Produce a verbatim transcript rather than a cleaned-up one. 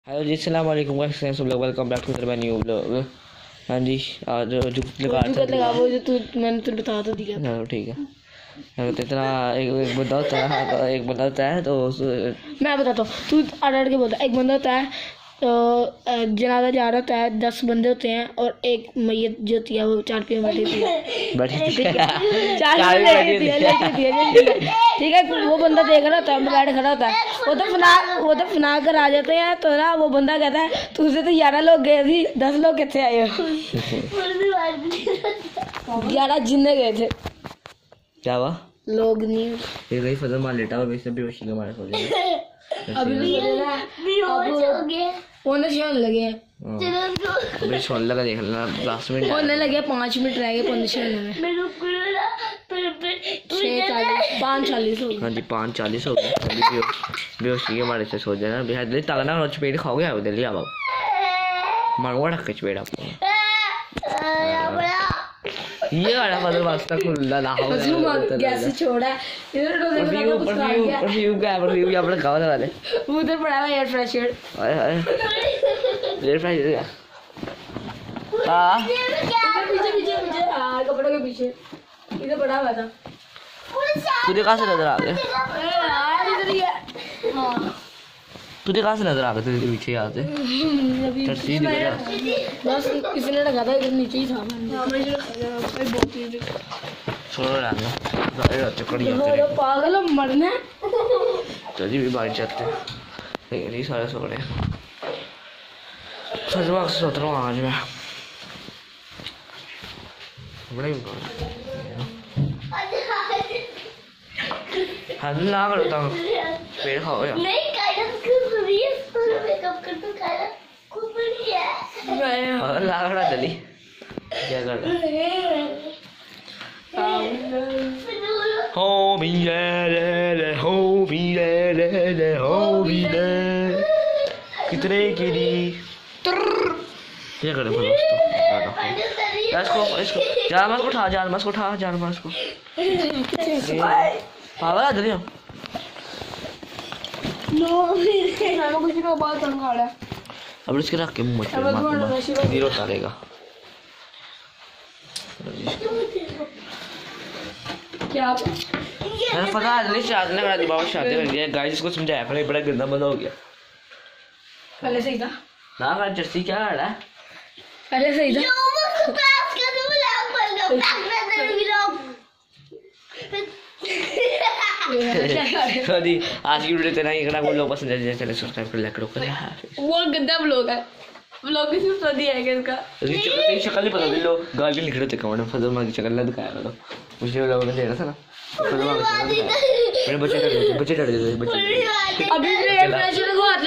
Hello जी, अस्सलाम वालेकुम guys, सब लोग welcome back to my new vlog. हाँ जी, आज जो लगा लगा वो जो तू मैंने तुझे बता तो दिया। चलो ठीक है। इतना एक एक बंदा होता है, एक बंदा होता है तो मैं बताता हूँ, तू आड़ आड़ के बोलता। एक बंदा होता है तो जनाजा जा रहा होता है, दस बंदे होते हैं और एक मैयत जो होती है वो चार पे बैठी होती है बैठी चार पे बैठी होती है, ठीक है। वो बंदा देख रहा होता है, बैठ खड़ा होता है, वो तो फना वो तो फना कर आ जाते हैं। तो ना वो बंदा कहता है तुझसे तो ग्यारह लोग गए थे, दस लोग कितने आए हो? ग्यारह जिन्ने गए थे। क्या हुआ? लोग नहीं ये गई फजल मार लेटा और वैसे बेहोशी के मारे सो गया। अभी भी हो गए होने शोन लगे हैं। चलो अभी शोन लगा देख लेना, दस मिनट होने लगे, पाँच मिनट रह गए पौने छः होने में। छः चालीस पाँच चालीस हो गए। हाँ जी, पाँच चालीस हो गए। अभी बेहोशी के मारे से सो जाना। बेहद ताकना और चपेट खाओगे आप दिल्ली आप मारूंगा ढक के चपेट आपको। ये वाला मतलब वास्ता खुला ना हो गैस छोड़ा इधर डोले में लगा कुछ खा गया। परफ्यूम का परफ्यूम या अपना गाँव वाले उधर पड़ा हुआ एयर फ्रेशर। हाय हाय एयर फ्रेशर हां पीछे पीछे पीछे हां कपड़ों के पीछे इधर पड़ा हुआ था। तुझे कहां से नजर आ गया? यार इधर ही है। हां तुझे कहां से नजर आ गया? तेरे पीछे यहाँ से टट्टी दिख रहा बस किसी ने लगा था इधर नीचे ही था। छोड़ो ना सारे रात चक्कर जाते हैं पागल हम मरना चली भी बाइक जाते हैं नहीं सारे सो रहे हैं। सजवा सोच रहा हूँ आज मैं बड़ा ही हाँ ना करो तो पेड़ खाओ यार लागड़ा चली क्या कर हो भी ले ले हो भी ले ले ले हो भी ले कितने की दी क्या करे फिर दोस्तों इसको इसको जान मत उठा जान मत उठा जान मत को पागल आ जल्दी नो मैं कुछ ना बात कर खा रहा अब इसके रख के मुंह मत मार जीरो उतारेगा क्या यार पता है नहीं शादी ने मेरा बाबा शादी कर दिया गाइस। इसको समझाया पहले बड़ा गंदा बंदा हो गया। पहले सही था ना कर जर्सी क्या कर रहा है? पहले सही था। सॉरी आज की वीडियो तेरा इतना वो लोग पसंद है चले सब्सक्राइब कर लाइक करो कर वो गंदा ब्लॉग है। ब्लॉग की सिर्फ सदी है क्या इसका? तेरी शक्ल नहीं पता लोग गाल भी लिख रहे थे कमेंट में फजल मां की शक्ल ना दिखाया करो मुझे लोगों ने देना था ना फजल मां की शक्ल मेरे बच्चे डर गए बच्चे डर गए बच्चे अभी